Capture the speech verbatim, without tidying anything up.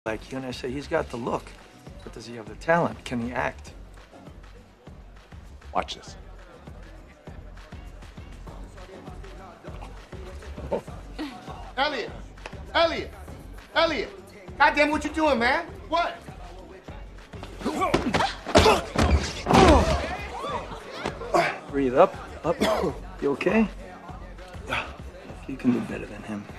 like you, and I say he's got the look, but does he have the talent? Can he act? Watch this. Elliot! Elliot! Elliot! Goddamn, what you doing, man? What? Breathe up, up. You okay? You can do better than him.